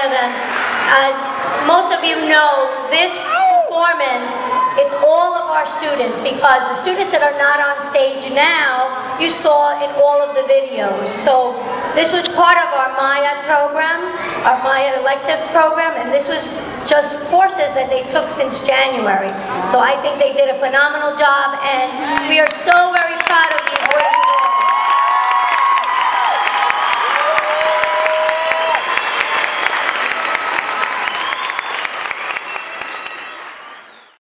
of them. As most of you know, this performance, it's all of our students, because the students that are not on stage now, you saw in all of the videos. So this was part of our MIAD program, our MIAD elective program, and this was just courses that they took since January. So I think they did a phenomenal job, and we are so very proud of you.